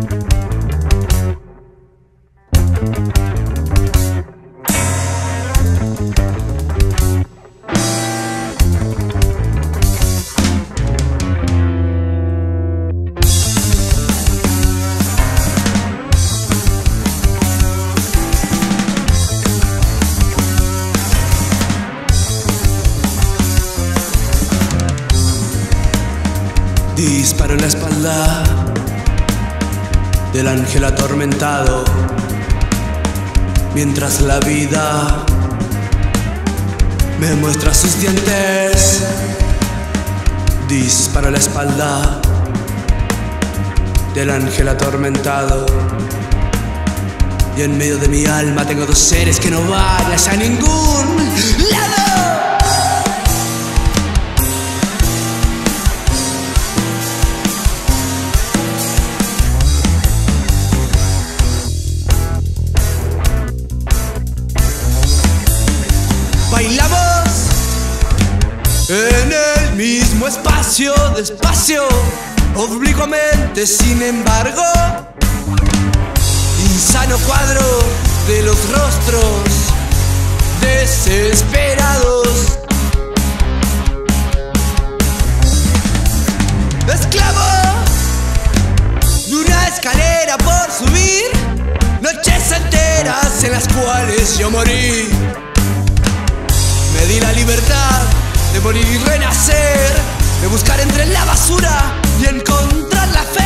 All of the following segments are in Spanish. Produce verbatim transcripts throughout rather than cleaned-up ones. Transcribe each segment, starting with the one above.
Disparo en la espalda del ángel atormentado, mientras la vida me muestra sus dientes. Disparo en la espalda del ángel atormentado, y en medio de mi alma tengo dos seres que no van hacia ningún lado. Bailamos en el mismo espacio, despacio, oblicuamente, sin embargo, insano cuadro de los rostros desesperados, esclavo de una escalera por subir, noches enteras en las cuales yo morí. Me di la libertad de morir y renacer, de buscar entre la basura y encontrar la fe.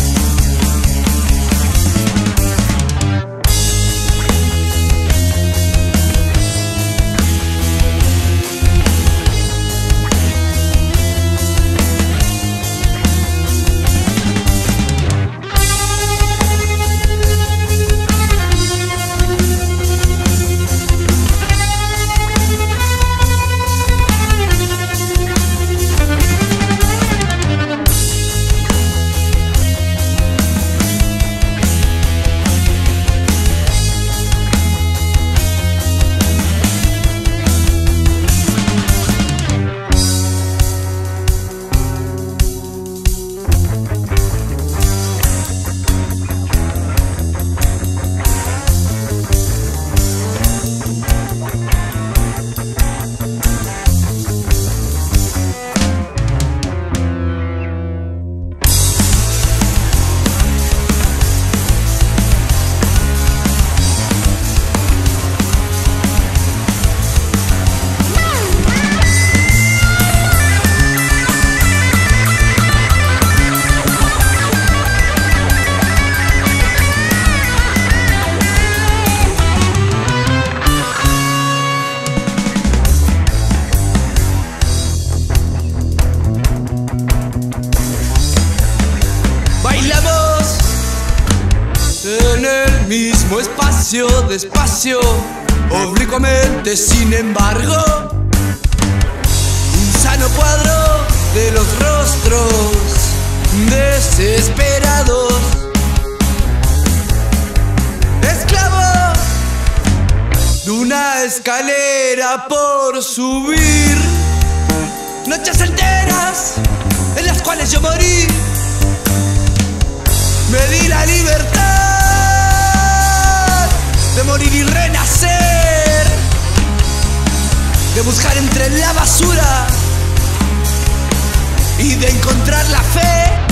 En el mismo espacio, despacio, oblicuamente, sin embargo, insano cuadro de los rostros desesperados, esclavo de una escalera por subir, noches enteras en las cuales yo morí. Me di la libertad de morir y renacer, de buscar entre la basura y de encontrar la fe.